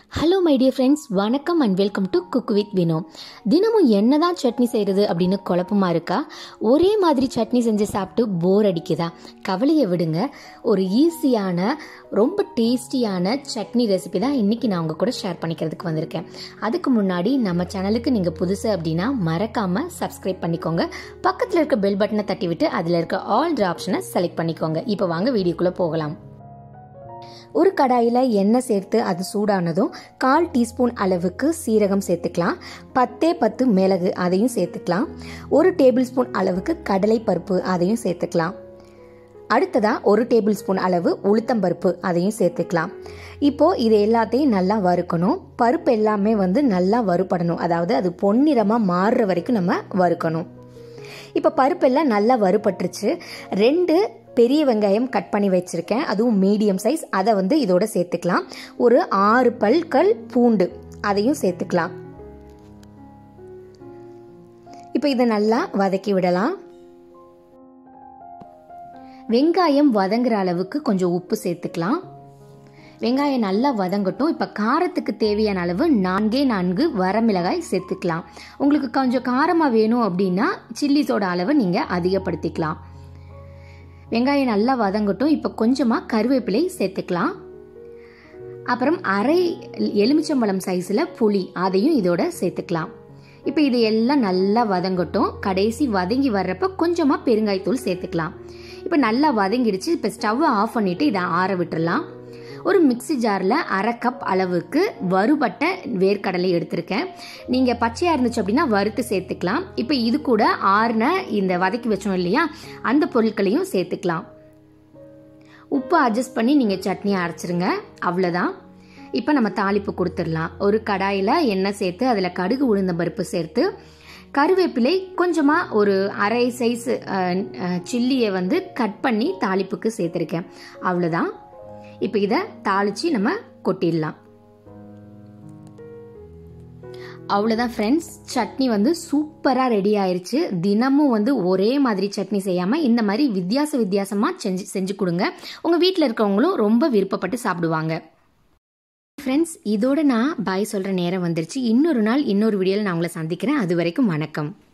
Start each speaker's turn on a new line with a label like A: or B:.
A: Hello my dear friends, வணக்கம் and welcome to cook with Vino. தினமும் என்னதான் சட்னி செய்கிறது அப்படின்னு குழப்பமா இருக்கா? ஒரே மாதிரி சட்னி செஞ்சு சாப்பிட்டு போர் அடிக்குதா? கவலையை விடுங்க. ஒரு ஈஸியான ரொம்ப டேஸ்டியான சட்னி ரெசிபி தான் இன்றைக்கி நான் உங்கள் கூட ஷேர் பண்ணிக்கிறதுக்கு வந்திருக்கேன். அதுக்கு முன்னாடி நம்ம சேனலுக்கு நீங்கள் புதுசு அப்படின்னா மறக்காமல் சப்ஸ்கிரைப் பண்ணிக்கோங்க. பக்கத்தில் இருக்க பெல் பட்டனை தட்டி விட்டு அதில் இருக்க ஆல் ஆப்ஷனை செலக்ட் பண்ணிக்கோங்க. இப்போ வாங்க வீடியோக்குள்ளே போகலாம். ஒரு கடாயில் எண்ணெய் சேர்த்து அது சூடானதும் 1/4 டீஸ்பூன் அளவுக்கு சீரகம் சேர்த்துக்கலாம். 10 மிளகு அதையும் சேர்த்துக்கலாம். 1 டேபிள் ஸ்பூன் அளவுக்கு கடலை பருப்பு அதையும் சேர்த்துக்கலாம். அடுத்ததா 1 டேபிள் ஸ்பூன் அளவு உளுத்தம்பருப்பு அதையும் சேர்த்துக்கலாம். இப்போ இது எல்லாத்தையும் நல்லா வறுக்கணும். பருப்பு எல்லாமே நல்லா வறுபடணும். அதாவது அது பொன்னிறமாக மாறுற வரைக்கும் நம்ம வறுக்கணும். இப்போ பருப்பெல்லாம் நல்லா வறுபட்டுருச்சு. 2 பெரிய வெங்காயம் கட் பண்ணி வச்சிருக்கேன், அதுவும் மீடியம் சைஸ். அதை இதோட சேர்த்துக்கலாம். ஒரு 6 பல்கள் பூண்டு அதையும் சேர்த்துக்கலாம். இப்போ இதை நல்லா வதக்கி விடலாம். வெங்காயம் வதங்குற அளவுக்கு கொஞ்சம் உப்பு சேர்த்துக்கலாம். வெங்காயம் நல்லா வதங்கட்டும். இப்போ காரத்துக்கு தேவையான அளவு 4 வரமிளகாய் சேர்த்துக்கலாம். உங்களுக்கு கொஞ்சம் காரமாக வேணும் அப்படின்னா சில்லிஸோட அளவை நீங்கள் அதிகப்படுத்திக்கலாம். வெங்காயம் நல்லா வதங்கட்டும். இப்போ கொஞ்சமாக கருவேப்பிலை சேர்த்துக்கலாம். அப்புறம் அரை எலுமிச்சம்பழம் சைஸில் புளி அதையும் இதோட சேர்த்துக்கலாம். இப்போ இது எல்லாம் நல்லா வதங்கட்டும். கடைசி வதங்கி வர்றப்ப கொஞ்சமாக பெருங்காயத்தூள் சேர்த்துக்கலாம். இப்போ நல்லா வதங்கிடுச்சு. இப்போ ஸ்டவ்வை ஆஃப் பண்ணிவிட்டு இதை ஆற விட்டுடலாம். ஒரு மிக்சி ஜாரில் 1/2 கப் அளவுக்கு வறுபட்ட வேர்க்கடலை எடுத்திருக்கேன். நீங்கள் பச்சையாக இருந்துச்சு அப்படின்னா வறுத்து சேர்த்துக்கலாம். இப்போ இது கூட ஆறுன இந்த வதக்கி வச்சோம் இல்லையா, அந்த பொருட்களையும் சேர்த்துக்கலாம். உப்பு அட்ஜஸ்ட் பண்ணி நீங்கள் சட்னி அரைச்சிருங்க. அவ்வளோதான். இப்போ நம்ம தாளிப்பு கொடுத்துடலாம். ஒரு கடாயில் எண்ணெய் சேர்த்து அதில் கடுகு உளுந்தம்பருப்பு சேர்த்து கருவேப்பிலை கொஞ்சமாக ஒரு அரை சைஸ் சில்லியை கட் பண்ணி தாளிப்புக்கு சேர்த்துருக்கேன். அவ்வளோதான். இப்போ இதை தாளிச்சு நம்ம கொட்டிடலாம். அவ்வளோதான் ஃப்ரெண்ட்ஸ், சட்னி சூப்பராக ரெடி ஆயிருச்சு. தினமும் ஒரே மாதிரி சட்னி செய்யாமல் இந்த மாதிரி வித்தியாசமாக செஞ்சு கொடுங்க. உங்கள் வீட்டில் இருக்கவங்களும் ரொம்ப விருப்பப்பட்டு சாப்பிடுவாங்க. ஃப்ரெண்ட்ஸ், இதோட நான் பாய் சொல்கிற நேரம் வந்துருச்சு. இன்னொரு நாள் இன்னொரு வீடியோவில் நான் உங்களை சந்திக்கிறேன். அது வரைக்கும் வணக்கம்.